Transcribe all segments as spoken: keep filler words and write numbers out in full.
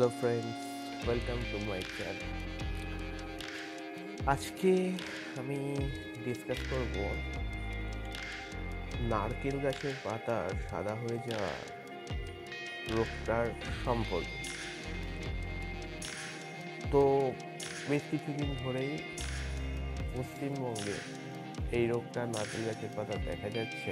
Hello friends, welcome to my channel. আজকে আমি discuss করব নারকেল গাছের পাতার সাদা হয়ে যাওয়া রোগটার সম্পর্কে। তো বেশ কিছুদিন ধরেই পশ্চিমবঙ্গে এই রোগটা নারকেল গাছের পাতা দেখা যাচ্ছে।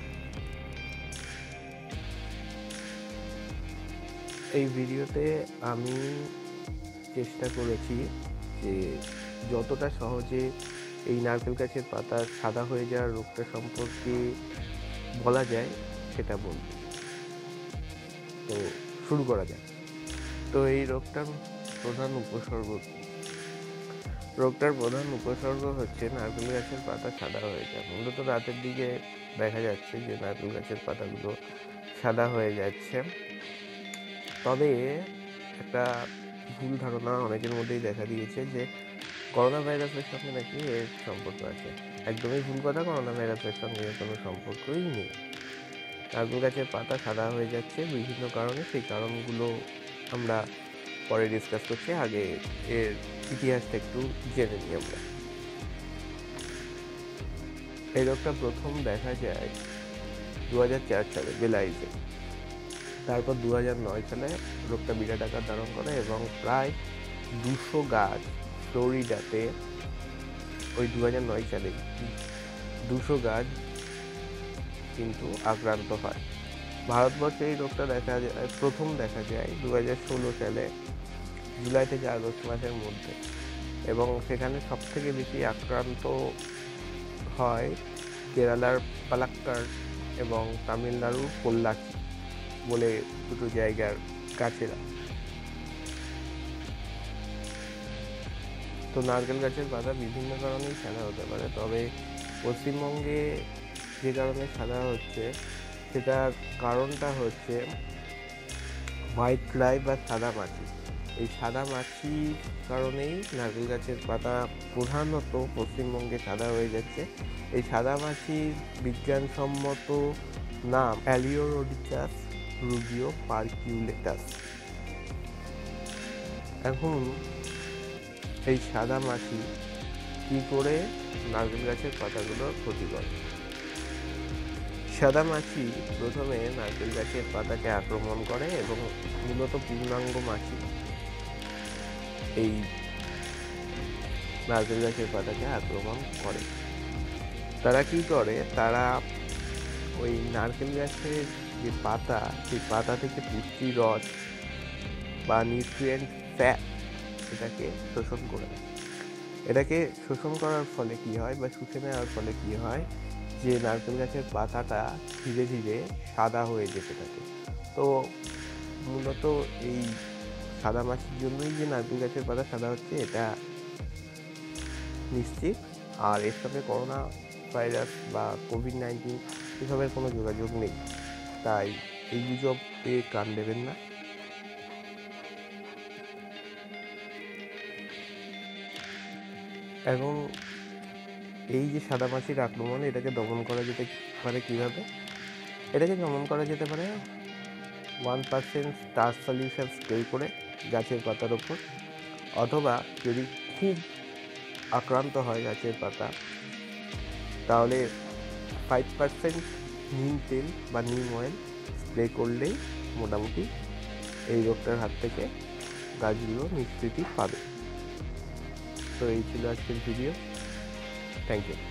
এই ভিডিওতে আমি চেষ্টা করেছি যে যতটা সহজে এই নারকেল গাছের পাতা সাদা হয়ে যাওয়ার রোগটা সম্পর্কে বলা যায় সেটা বলব। তো শুরু করা যায়। তো এই রোগটার প্রধান উপসর্গ রোগটার প্রধান উপসর্গ হচ্ছে নারকেল গাছের পাতা সাদা হয়ে যায়। মূলত রাতের দিকে দেখা যাচ্ছে যে নারকেল গাছের পাতাগুলো সাদা হয়ে যাচ্ছে। তবে একটা ভুল ধারণা অনেকের মধ্যেই দেখা দিয়েছে যে করোনা ভাইরাসের সঙ্গে নাকি এর সম্পর্ক আছে। একদমই ভুল কথা। করোনা ভাইরাসের সঙ্গে কোনো সম্পর্কই নেই। নারকেল গাছের পাতা সাদা হয়ে যাচ্ছে বিভিন্ন কারণে। সেই কারণগুলো আমরা পরে ডিসকাস করছি। আগে এর ইতিহাসটা একটু জেনে নিই আমরা। এই রোগটা প্রথম দেখা যায় দু হাজার চার সালে বেলাইজে। তারপর দু হাজার নয় সালে রোগটা বিরাট আকার ধারণ করে এবং প্রায় দুশো গাছ ফ্লোরিডাতে ওই দু হাজার নয় সালে দুশো গাছ কিন্তু আক্রান্ত হয়। ভারতবর্ষে এই রোগটা দেখা যায় প্রথম দেখা যায় দু হাজার ষোলো সালে জুলাই থেকে আগস্ট মাসের মধ্যে, এবং সেখানে সব থেকে বেশি আক্রান্ত হয় কেরালার পালাক্কাড় এবং তামিলনাড়ুর পোল্লাচি বলে দুটো জায়গার গাছেরা। তো নারকেল গাছের পাতা বিভিন্ন কারণেই সাদা হতে পারে, তবে পশ্চিমবঙ্গে যে কারণে সাদা হচ্ছে সেটার কারণটা হচ্ছে হোয়াইট ফ্লাই বা সাদা মাছি। এই সাদা মাছির কারণেই নারকেল গাছের পাতা প্রধানত পশ্চিমবঙ্গে সাদা হয়ে যাচ্ছে। এই সাদা মাছির বিজ্ঞানসম্মত নাম অ্যালিওরোডিকাস রুবিও পার্কিউলেটাস। এখন এই সাদা মাছি কি করে নারকেল গাছের পাতাগুলোর ক্ষতি করে? সাদা মাছি প্রথমে নারকেল গাছের পাতাকে আক্রমণ করে এবং মূলত পূর্ণাঙ্গ মাছি এই নারকেল গাছের পাতাকে আক্রমণ করে। তারা কি করে? তারা ওই নারকেল গাছের যে পাতা, সেই পাতা থেকে পুষ্টি রস বা নিউট্রিয়েন্ট ফ্যাট এটাকে শোষণ করে নেয়। এটাকে শোষণ করার ফলে কি হয় বা শুষে নেওয়ার ফলে কি হয় যে নারকেল গাছের পাতাটা ধীরে ধীরে সাদা হয়ে যেতে থাকে। তো মূলত এই সাদা মাছির জন্যই যে নারকেল গাছের পাতা সাদা হচ্ছে এটা নিশ্চিত। আর এর সঙ্গে করোনা ভাইরাস বা কোভিড নাইন্টিন এসবের কোনো যোগাযোগ নেই, তাই এই গুজবে কান দেবেন না। এবং এই যে সাদা মাছির আক্রমণ, এটাকে দমন করা যেতে পারে কীভাবে? এটাকে দমন করা যেতে পারে one percent star solution spray করে গাছের পাতার ওপর, অথবা যদি খুব আক্রান্ত হয় গাছের পাতা তাহলে ফাইভ পার্সেন্ট নিম তেল বা নিম অয়েল স্প্রে করলেই মোটামুটি এই রোগটার হাত থেকে গাছগুলো নিষ্কৃতি পাবে। তো এই ছিল আজকের ভিডিও। Thank you.